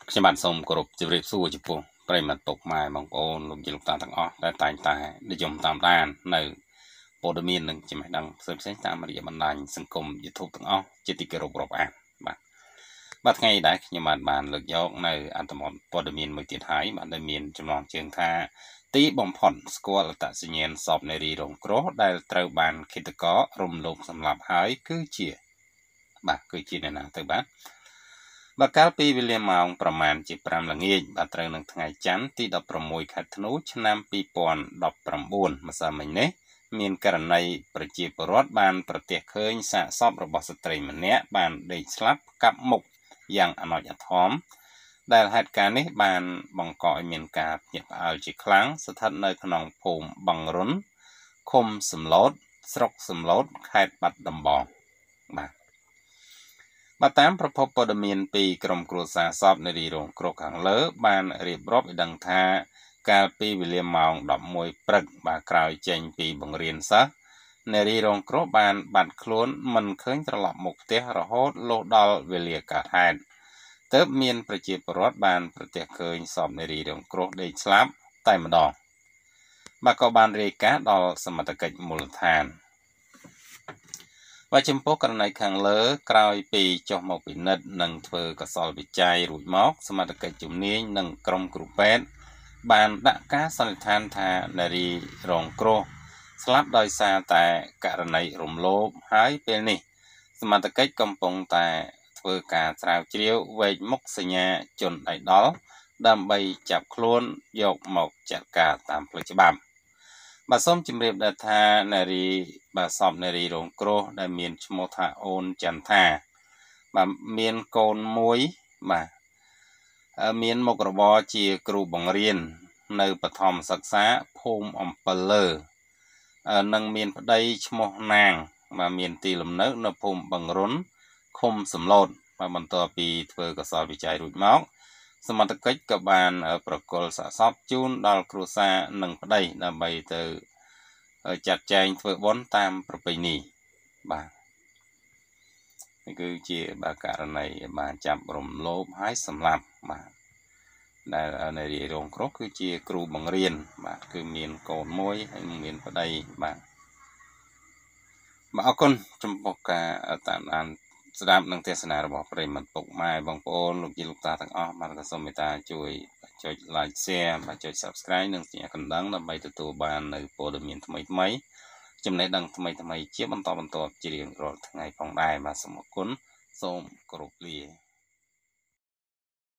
ខ្ញុំបាទសូមគោរពជម្រាបសួរចំពោះប្រិយមិត្តពុកម៉ែបងប្អូនលោកយាយលោកតាទាំងអស់ដែលតែងតែនិយមតាមដាននៅព័ត៌មាននិងចំណេះដឹងផ្សេងៗតាមរយៈបណ្ដាញសង្គម YouTube ទាំងអស់ជាទីគោរពរាប់អានបាទថ្ងៃនេះខ្ញុំបានលើកយកនៅអត្ថបទព័ត៌មានមួយទៀតហើយបាទដែលមានចំណងជើងថាទីបំផុតស្គាល់អត្តសញ្ញាណសពនារីរងគ្រោះដែលត្រូវបានឃាតកររំលោភសម្លាប់ហើយគឺជាអ្នកណាទៅបាទកាលពីវេលាម៉ោងប្រមាណជា5ល្ងាចបាទត្រូវនឹងថ្ងៃច័ន្ទទី16ខែធ្នូឆ្នាំ2019ម្សិលមិញនេះមានករណីប្រជាពលរដ្ឋបានប្រទះឃើញសាកសពរបស់ស្ត្រីម្នាក់បានដេកស្លាប់កាប់មុខយ៉ាងអណច្ចអធមដែលហេតុការណ៍នេះបានបង្កឲ្យមានការភ្ញាក់ផ្អើលជាខ្លាំងស្ថិតនៅក្នុងភូមិបឹងរុនឃុំសំឡូតស្រុកសំឡូតខេត្តបាត់ដំបងបាទតាមប្រភពព័ត៌មានពីក្រមគ្រួសារសពនារីរងគ្រោះខាងលើបានរៀបរាប់ឲ្យដឹងថាកាលពីវេលាម៉ោង11ព្រឹកបាទក្រោយចេញពីបង្រៀនសិស្សនារីរងគ្រោះបានបាត់ខ្លួនមិនឃើញត្រឡប់មកផ្ទះរហូតលុះដល់វេលាកើតហេតុទើបមានប្រជាពលរដ្ឋបានប្រទះឃើញសពនារីរងគ្រោះដេកស្លាប់តែម្ដងបាទក៏បានរាយការណ៍ដល់សមត្ថកិច្ចមូលដ្ឋានបាទចំពោះករណីខាងលើក្រោយពីចុះមកពិនិត្យនិងធ្វើកសលវិច័យរួចមកសមត្ថកិច្ចជំនាញនិងក្រុមគ្រូពេទ្យបានដាក់ការសន្និដ្ឋានថានារីរងគ្រោះស្លាប់ដោយសារតែករណីរំលោភហើយពេលនេះសមត្ថកិច្ចកំពុងតែធ្វើការស្រាវជ្រាវវែកមុខសញ្ញាជនដៃដល់ដើម្បីចាប់ខ្លួនយកមកចាត់ការតាមផ្លូវច្បាប់បាទសូមជម្រាបដែរថានារីសពនារីរងគ្រោះដែលមានឈ្មោះថាអូនចន្ទថាបាទមានកូនមួយបាទមានមុខរបរជាគ្រូបង្រៀននៅបឋមសិក្សាភូមិអំពិលលើនិងមានប្តីឈ្មោះណាងបាទមានទីលំនៅនៅភូមិបឹងរុនឃុំសំឡូតបាទបន្ទាប់ពីធ្វើកសលវិច័យរួចមកសមត្ថកិច្ចក៏បានប្រគល់សាកសពជូនដល់គ្រួសារនិងប្តីដើម្បីទៅចាត់ចែងធ្វើបុណ្យតាមប្រពៃណីបាទនេះគឺជាករណីបានចាប់រំលោភហើយសម្លាប់បាទដែលនារីរងគ្រោះគឺជាគ្រូបង្រៀនបាទគឺមានកូនមួយហើយមានប្តីបាទអរគុណចំពោះការតាមដានស្ដាប់និងទេសនារបស់ប្រិយមិត្តពុកម៉ែបងប្អូនលោកយាយលោកតាទាំងអស់បាទក៏សូមមេត្តាជួយចុច like share បាទចុច subscribe និងសញ្ញាកណ្ដឹងដើម្បីទទួលបាននៅព័ត៌មានថ្មីចំណេះដឹងថ្មីជាបន្តជារៀងរាល់ថ្ងៃផងដែរបាទសូមអរគុណសូមគោរពលា